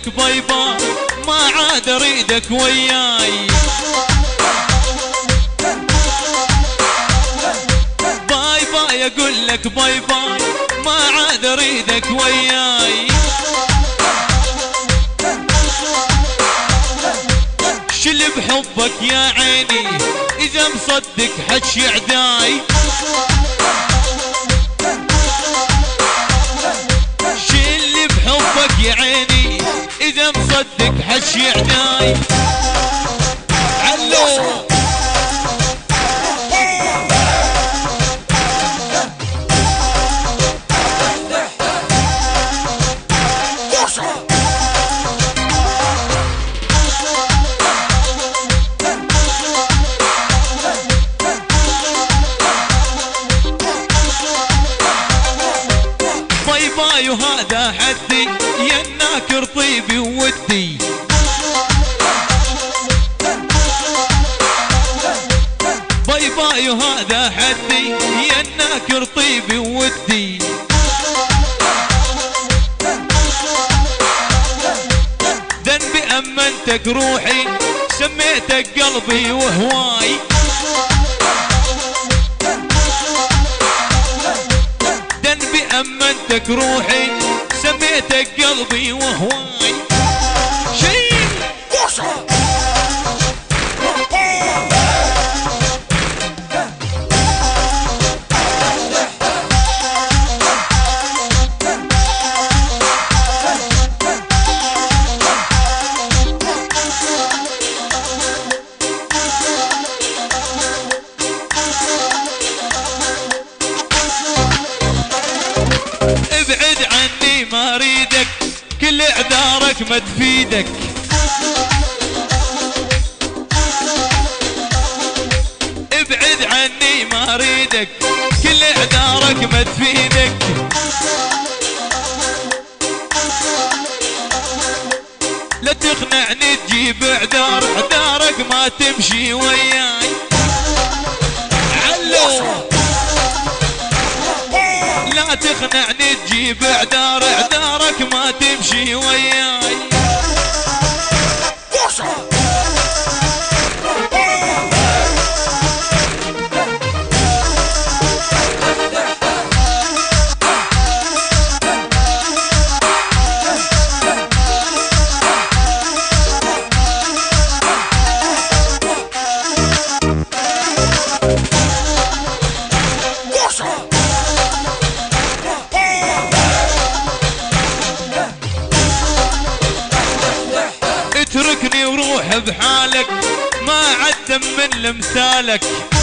لك باي باي ما عاد اريدك وياي. باي باي اقول لك باي باي ما عاد اريدك وياي. شل بحبك يا عيني اذا مصدق حج عداي. شل بحبك يا عيني اذا مصدق حج عداي. علو باي باي وهذا حدي يا الناكر طيبي وودي. باي باي وهذا حدي يا الناكر طيبي وودي. ذنبي امنتك روحي سميتك قلبي وهواي. أمنتك روحي سميتك قلبي وهواي. شيل ابعد عني ما اريدك كل اعذارك ما تفيدك. ابعد عني ما اريدك كل اعذارك ما تفيدك. لا تقنعني تجيب اعذارك ما تمشي وياي. علو لا تقنعني تجيب اعذارك ما تمشي وياي. اتركني وروح بحالك ما عد من لمثالك.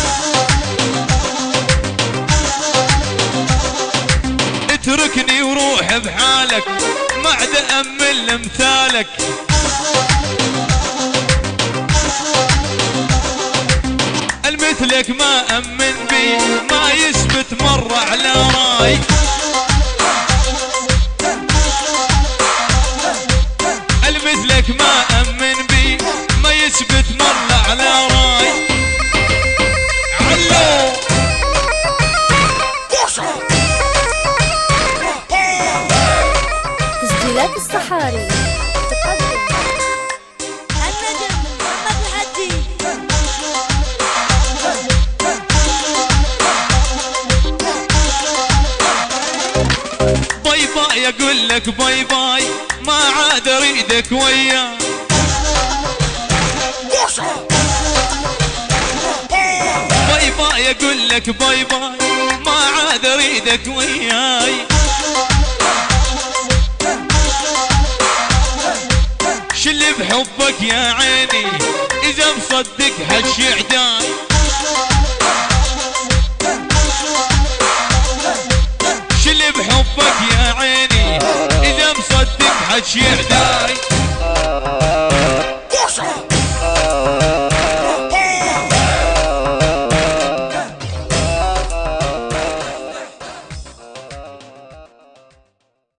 اتركني وروح بحالك ما عد من لمثالك. المثلك ما امن بي ما يثبت مرة على راي. المثلك ما امن بي ما يثبت مرة على راي. علو تسجيلات الصحاري تقدم النجم محمد الحدي. باي باي اقول لك باي باي ما عاد اريدك وياي. باي باي اقول لك باي باي ما عاد اريدك وياي. شل بحبك يا عيني اذا مصدق حج عداي. شل بحبك يا عيني اذا مصدق حج عداي.